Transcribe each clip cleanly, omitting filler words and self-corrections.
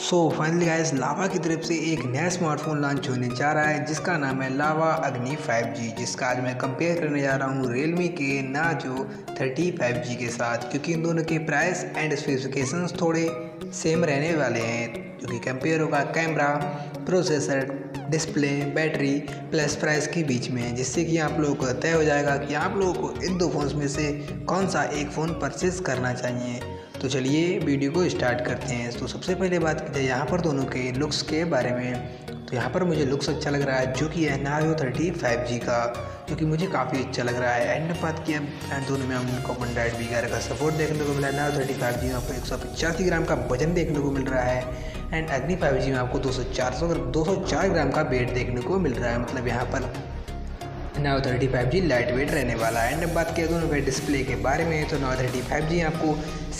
So finally guys लावा की तरफ से एक नया स्मार्टफोन लॉन्च होने जा रहा है जिसका नाम है लावा अग्नि 5G, जिसका आज मैं कंपेयर करने जा रहा हूँ रियलमी के नार्जो 30 5G के साथ, क्योंकि इन दोनों के प्राइस एंड स्पेसिफिकेशंस थोड़े सेम रहने वाले हैं। क्योंकि कंपेयर होगा camera, processor, display, battery plus price के बीच में, जिससे कि आप लोगों को तय हो जाएगा कि आप लोगों को इन दो फ़ोन्स में से कौन सा एक फ़ोन परचेज़ करना चाहिए। तो चलिए वीडियो को स्टार्ट करते हैं। तो सबसे पहले बात की जाए यहाँ पर दोनों के लुक्स के बारे में, तो यहाँ पर मुझे लुक्स अच्छा लग रहा है जो कि है नार्जो 30 5G का, जो कि मुझे काफ़ी अच्छा लग रहा है। एंड बात किया एंड दोनों में हमको कॉमन डाइट वगैरह का सपोर्ट देखने को मिला है। नार्जो 30 5G में आपको 185 ग्राम का वजन देखने को मिल रहा है एंड अग्नि 5G में आपको 204 ग्राम का वेट देखने को मिल रहा है। मतलब यहाँ पर नार्जो 30 5G लाइट वेट रहने वाला है। एंड अब बात किया दोनों के डिस्प्ले के बारे में, तो नार्जो 30 5G आपको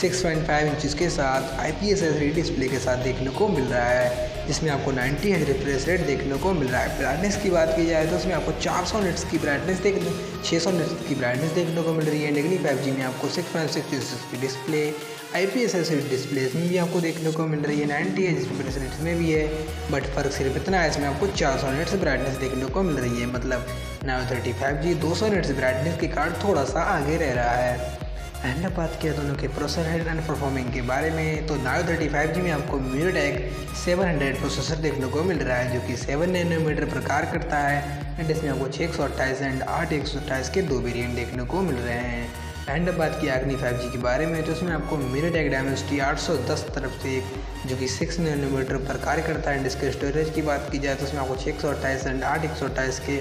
6.5 इंच के साथ IPS LCD डिस्प्ले के साथ देखने को मिल रहा है, जिसमें आपको 90 हर्ट्ज रिफ्रेश रेट देखने को मिल रहा है। ब्राइटनेस की बात की जाए तो उसमें आपको 400 निट्स की ब्राइटनेस 600 निट्स की ब्राइटनेस देखने को मिल रही है। अग्नि 5G में आपको 6.6 इंच की डिस्प्ले IPS LCD डिस्प्ले इसमें भी आपको देखने को मिल रही है। 90 हर्ट्ज रिफ्रेश रेट इसमें भी है, बट फ़र्क सिर्फ इतना है, इसमें आपको 400 निट्स ब्राइटनेस देखने को मिल रही है। मतलब नार्जो 30 5G 200 निट्स ब्राइटनेस के कारण थोड़ा सा आगे रह रहा है। एंड बात किया दोनों के प्रोसेसर एंड परफॉर्मिंग के बारे में, तो नार्जो 30 5G में आपको MediaTek 700 प्रोसेसर देखने को मिल रहा है, जो कि 7 नैनोमीटर पर कार्य करता है। एंड इसमें आपको 628 एंड 8128 के दो वेरिएंट देखने को मिल रहे हैं। एंड बात की अग्नि 5G के बारे में, तो उसमें आपको MediaTek Dimensity 810 तरफ से जो कि 6 नैनोमीटर पर कार्य करता है। एंड इसके स्टोरेज की बात की जाए तो उसमें आपको 628 एंड 8128 के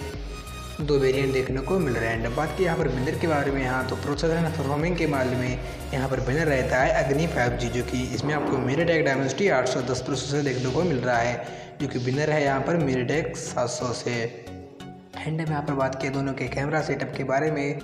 दो वेरिएंट देखने को मिल रहे हैं। बात की यहाँ पर विनर के बारे में, यहाँ तो प्रोसेसर एंड परफॉर्मिंग के मामले में यहाँ पर विनर रहता है अग्नि 5G, जो कि इसमें आपको MediaTek Dimensity 810 प्रोसेसर देखने को मिल रहा है, जो कि विनर है यहाँ पर MediaTek 700 से। एंड में यहाँ पर बात किया दोनों के कैमरा सेटअप के बारे में,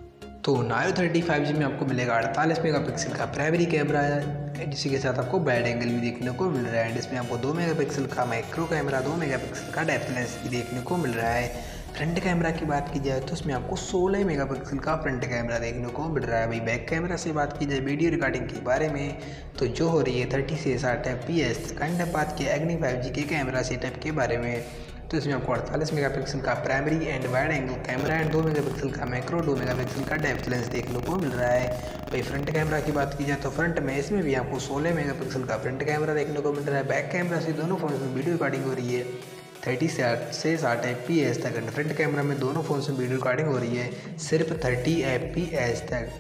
तो नार्जो 30 5G में आपको मिलेगा 48 मेगापिक्सल का प्राइमरी कैमरा है, जिसी के साथ आपको वाइड एंगल भी देखने को मिल रहा है। इसमें आपको 2 मेगापिक्सल का मैक्रो कैमरा, 2 मेगापिक्सल का डेप्थ लेंस भी देखने को मिल रहा है। फ्रंट कैमरा की बात की जाए तो उसमें आपको 16 मेगापिक्सल का फ्रंट कैमरा देखने को मिल रहा है। भाई बैक कैमरा से बात की जाए वीडियो रिकॉर्डिंग के बारे में, तो जो हो रही है 30 से 60 FPS। एंड बात की अग्नि 5G के कैमरा सेटअप के बारे में, तो इसमें आपको 48 मेगापिक्सल का primary and wide angle camera and 2 megapixel का मैक्रो, 2 मेगापिक्सल का डेप्थ लेंस देखने को मिल रहा है। भाई फ्रंट कैमरा की बात की जाए तो फ्रंट में इसमें भी आपको 16 मेगापिक्सल का फ्रंट कैमरा देखने को मिल रहा है। बैक कैमरा से दोनों फोन में वीडियो रिकॉर्डिंग हो रही है 30 से 60 FPS तक। एंड फ्रंट कैमरा में दोनों फोन में वीडियो रिकॉर्डिंग हो रही है सिर्फ 30 FPS तक।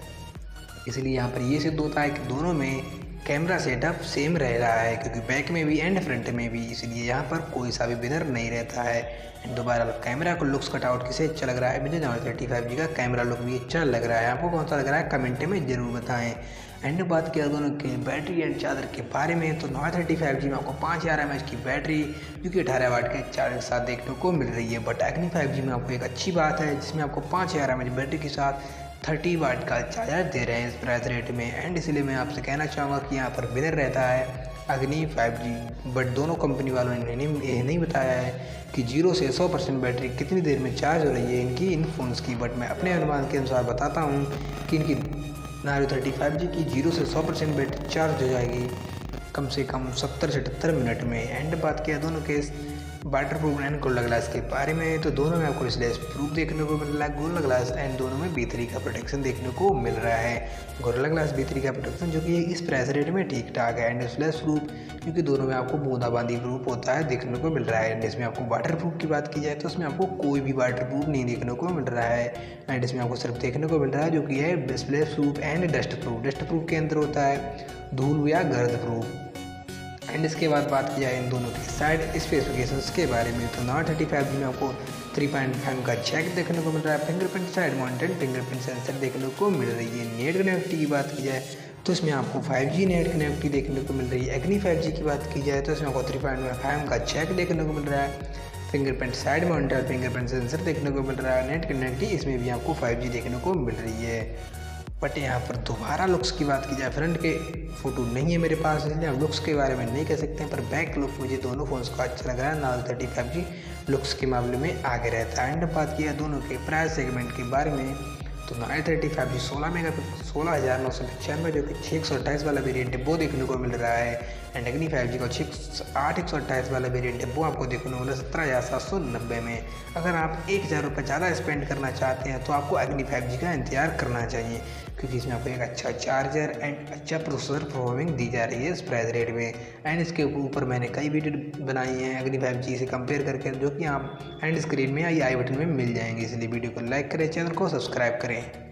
इसलिए यहाँ पर ये सिद्ध होता है कि दोनों में कैमरा सेटअप सेम रह रहा है, क्योंकि बैक में भी एंड फ्रंट में भी, इसलिए यहाँ पर कोई सा भी विनर नहीं रहता है। एंड दोबारा कैमरा को लुक्स कटआउट किसे अच्छा लग रहा है? मुझे नार्जो 30 5G का कैमरा लुक भी अच्छा लग रहा है। आपको कौन सा लग रहा है कमेंट में ज़रूर बताएं। एंड बात किया दोनों के बैटरी एंड चार्जर के बारे में, तो नार्जो 30 5G में आपको 5000 mAh की बैटरी जो कि 18 वाट के चार्जर के साथ देखने को मिल रही है। बट अग्नि 5G में आपको एक अच्छी बात है, जिसमें आपको 5000 mAh बैटरी के साथ 30 वाट का चार्जर दे रहे हैं इस प्राइस रेट में। एंड इसलिए मैं आपसे कहना चाहूँगा कि यहाँ पर विनर रहता है अग्नि 5G। बट दोनों कंपनी वालों ने यह नहीं बताया है कि 0 से 100% बैटरी कितनी देर में चार्ज हो रही है इन फ़ोन्स की। बट मैं अपने अनुमान के अनुसार बताता हूँ कि इनकी नार्जो 30 5G की 0 से 100% बैटरी चार्ज हो जाएगी कम से कम 70 से 78 मिनट में। एंड बात किया दोनों के waterproof and Gorilla Glass के बारे में, तो दोनों में आपको स्लैश प्रूफ देखने को मिल रहा है गोरिल्ला ग्लास, एंड दोनों में B3 का प्रोटेक्शन देखने को मिल रहा है। गोरिल्ला ग्लास B3 का प्रोटेक्शन जो कि इस प्राइस रेट में ठीक ठाक है। एंड स्लैश प्रूफ क्योंकि दोनों में आपको बूंदाबांदी प्रूफ होता है देखने को मिल रहा है। एंड इसमें आपको वाटर प्रूफ की बात की जाए तो उसमें आपको कोई भी वाटर प्रूफ नहीं देखने को मिल रहा है। एंड इसमें आपको सिर्फ देखने को मिल रहा है जो कि है splash proof and dust proof. Dust proof के अंदर होता है धूल या गर्द प्रूफ। एंड इसके बाद बात की जाए इन दोनों की साइड स्पेसिफिकेशंस के बारे में, तो नार्जो 30 5G में आपको 3.5 का जैक देखने को मिल रहा है। Fingerprint side mounted fingerprint sensor देखने को मिल रही है। नेट कनेक्टिविटी की बात की जाए तो इसमें आपको 5G नेट कनेक्टिविटी देखने को मिल रही है। अग्नि 5G की बात की जाए तो इसमें आपको 3.5 का जैक देखने को मिल रहा है। Fingerprint side mounted fingerprint sensor देखने को मिल रहा है। नेट कनेक्टिविटी इसमें भी आपको 5G देखने को मिल रही है। बट यहाँ पर दोबारा लुक्स की बात की जाए, फ्रंट के फ़ोटो नहीं है मेरे पास, इसलिए हम लुक्स के बारे में नहीं कह सकते हैं, पर बैक लुक मुझे दोनों फ़ोन्स का अच्छा लग रहा है। नार्जो 30 5G लुक्स के मामले में आगे रहता है। एंड बात किया दोनों के प्राइस सेगमेंट के बारे में, तो नार्जो 30 5G 16,995 जो कि 628 वाला वेरिएंट है वो देखने को मिल रहा है। एंड अग्नि 5G का 8/128 वाला वेरिएंट है वो आपको देखने को मिला 17,790 में। अगर आप 1,000 रुपये ज़्यादा स्पेंड करना चाहते हैं तो आपको अग्नि 5G का इंतजार करना चाहिए, क्योंकि इसमें आपको एक अच्छा चार्जर एंड अच्छा प्रोसेसर परफॉर्मिंग दी जा रही है इस प्राइस रेट में। एंड इसके ऊपर मैंने कई वीडियो बनाई हैं अग्नि 5G से कंपेयर करके, जो कि आप एंड स्क्रीन में या आई बटन में मिल जाएंगे। इसलिए वीडियो को लाइक करें, चैनल को सब्सक्राइब करें।